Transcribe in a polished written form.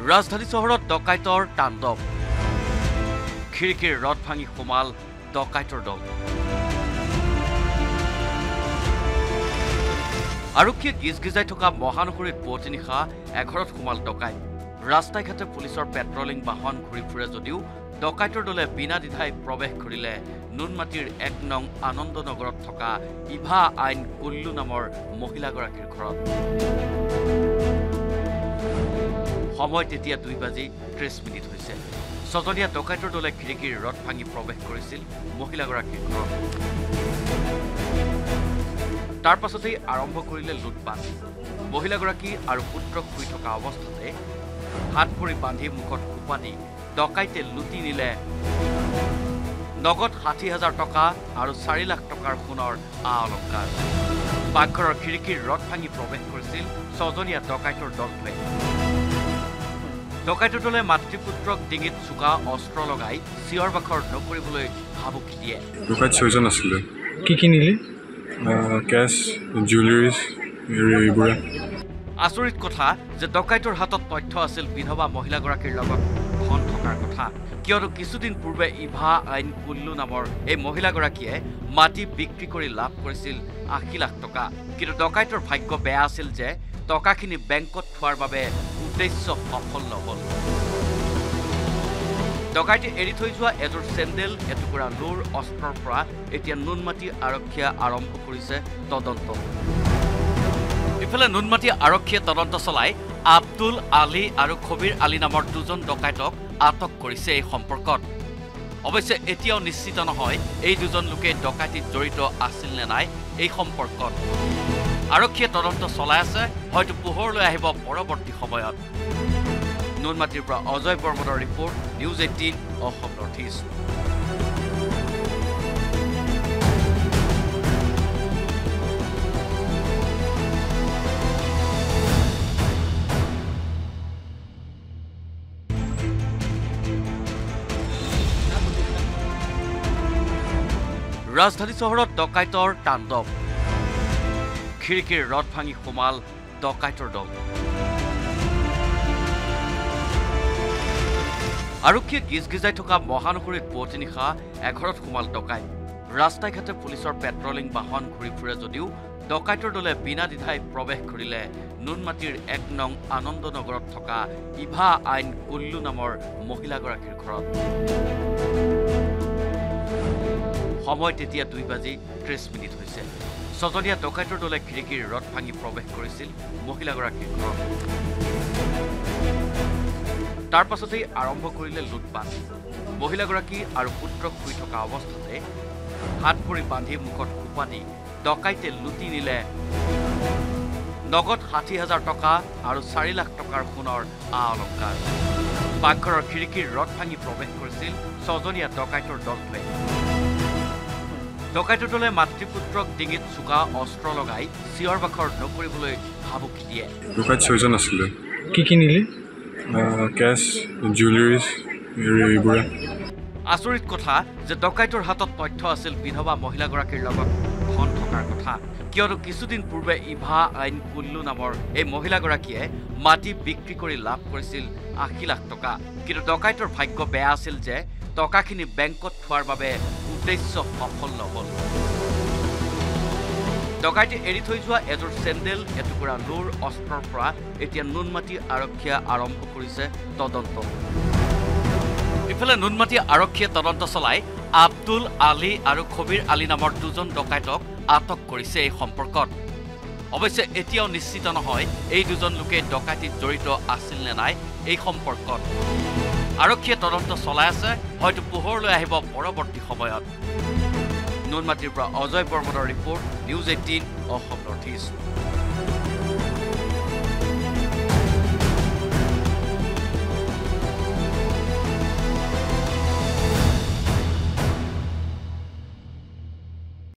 ৰাজধানী চহৰত ডকাইতৰ তাণ্ডৱ খিৰিকীৰ ৰদ ভাঙি সোমাল ডকাইতৰ দল আৰক্ষীয়ে গিজগিজাই থকা মহানগৰীত পুৱতি নিশা এঘৰত সোমাল ডকাইত ৰাস্তাই ঘাটে পুলিচৰ পেট্ৰলিং বাহন ঘূৰি ফুৰে যদিও ডকাইতৰ দলে বিনা দ্বিধাই প্ৰৱেশ কৰিলে নুনমাটিৰ ১ নং আনন্দনগৰত থকা ইভা আইন কুল্লু নামৰ মহিলাগৰাকীৰ ঘৰত সময় তেতিয়া 2:30 হৈছে ছজনীয়া ডকাইতৰ দলে খিৰিকীৰ ৰদ ভাঙি প্ৰৱেশ কৰিছিল মহিলাগৰাকীৰ ঘৰত তাৰ পাছতেই আৰম্ভ কৰিলে লুটপাট মহিলাগৰাকী আৰু পুত্ৰক শুই থকা অৱস্থাতে হাত ভৰি বান্ধি মুখত কোপা দি ডকাইতে লুটি নিলে নগদ ৬০,০০০ টকা আৰু ৪ লাখ টকাৰ সোণৰ অলংকাৰ পাকঘৰৰ খিৰিকীৰ ৰদ ভাঙি প্ৰৱেশ কৰিছিল ছজনীয়া ডকাইতৰ দলটোৱে ডকাইতৰ দলে মাতৃপুত্ৰক ডিঙিত চুকা অস্ত্ৰ লগাই চিঞৰ বাখৰ নকৰিবলৈ ভাবুকি দিয়ে ডকাইত ৬জন আছিলে কি নিলে কেছ জুৱেলাৰিজ এইবোৰ আচৰিত কথা যে ডকাইতৰ হাতত তথ্য আছিল বিধৱা মহিলাগৰাকীৰ লগত ধন থকাৰ কথা কিয়নো কিছুদিন পূৰ্বে ইভা আইন কুল্লু নামৰ এই মহিলাগৰাকীয়ে মাটি বিক্ৰী কৰি লাভ কৰিছিল ৮০ লাখ টকা কিন্তু ডকাইতৰ ভাগ্য বেয়া আছিল যে টকাখিনি বেংকত থোৱাৰ বাবে উদ্দেশ্য সফল নহল ডকাইতে এৰি থৈ যোৱা এযোৰ চেণ্ডেল এটুকুৰা লোৰ অস্ত্ৰৰ পৰা এতিয়া নুনমাটি আৰক্ষীয়ে আৰম্ভ কৰিছে তদন্ত ইফালে নুনমাটি আৰক্ষীয়ে তদন্ত চলাই আব্দুল আলী আৰু খবিৰ আলী নামৰ দুজন ডকাইতক আটক কৰিছে এই সম্পৰ্কত অৱশ্যে এতিয়াও নিশ্চিত নহয় এই দুজন লোকে ডকাইতিত জড়িত আছিল নে নাই এই সম্পৰ্কত আৰক্ষীয়ে তদন্ত চলাই আছে হয়তো পোহৰলৈ আহিব পৰৱৰ্তী সময়ত নুনমাটিৰ পৰা অজয় বৰ্মনৰ report news 18 Assam north east ৰাজধানী চহৰত ডকাইতৰ তাণ্ডৱ খিৰিকীৰ ৰদ ভাঙি সোমাল ডকাইতৰ দল আৰক্ষীয়ে গিজগিজাই থকা মহানগৰীত পুৱতি নিশা এঘৰত সোমাল ডকাইত ৰাস্তাই ঘাটে পুলিচৰ পেট্ৰলিং বাহন ঘূৰি ফুৰে যদিও ডকাইতৰ দলে বিনা দ্বিধাই প্ৰৱেশ কৰিলে নুনমাটিৰ ১ নং আনন্দনগৰত থকা ইভা আইন কুল্লু নামৰ মহিলাগৰাকীৰ ঘৰত সময় তেতিয়া 2:30 হৈছে ছজনীয়া ডকাইতৰ দলে খিৰিকীৰ ৰদ ভাঙি প্ৰৱেশ কৰিছিল মহিলাগৰাকীৰ ঘৰত তাৰ পাছতেই আৰম্ভ কৰিলে লুটপাট মহিলাগৰাকী আৰু পুত্ৰক শুই থকা অৱস্থাতে হাত ভৰি বান্ধি মুখত কোপা দি ডকাইতে লুটি নিলে নগদ ৬০,০০০ টকা আৰু ৪ লাখ টকাৰ সোণৰ অলংকাৰ পাকঘৰৰ খিৰিকীৰ ৰদ ভাঙি প্ৰৱেশ কৰিছিল ছজনীয়া ডকাইতৰ দলটোৱে ডকাইতৰ দলে মাতৃপুত্ৰক ডিঙিত চুকা অস্ত্ৰ লগাই চিঞৰ বাখৰ নকৰিবলৈ ভাবুকি দিয়ে ডকাইত ৬জন আছিলে কি নিলে কেছ জুৱেলাৰিজ এইবোৰ আচৰিত কথা যে ডকাইতৰ হাতত তথ্য আছিল বিধৱা মহিলাগৰাকীৰ লগত ধন থকাৰ কথা কিয়নো কিছুদিন পূৰ্বে ইভা আইন কুল্লু নামৰ এই মহিলাগৰাকীয়ে মাটি বিক্ৰী কৰি লাভ কৰিছিল ৮০ লাখ টকা কিন্তু ডকাইতৰ ভাগ্য বেয়া আছিল যে টকাখিনি বেংকত থোৱাৰ বাবে উদ্দেশ্য সফল নহল ডকাইতে এৰি থৈ যোৱা এযোৰ চেণ্ডেল এটুকুৰা লোৰ অস্ত্ৰৰ পৰা এতিয়া নুনমাটি আৰক্ষীয়ে আৰম্ভ কৰিছে তদন্ত ইফালে নুনমাটি আৰক্ষীয়ে তদন্ত চলাই আব্দুল আলী আৰু খবিৰ আলী নামৰ দুজন ডকাইতক আটক কৰিছে এই সম্পৰ্কত অৱশ্যে এতিয়াও নিশ্চিত নহয় এই দুজন লোকে ডকাইতিত জড়িত আছিল নে নাই এই সম্পৰ্কত আৰক্ষীয়ে তদন্ত চলাই আছে হয়তো পোহৰলৈ আহিব পৰৱৰ্তী সময়ত নুনমাটিৰ পৰা অজয় বৰ্মনৰ report news 18 Assam north east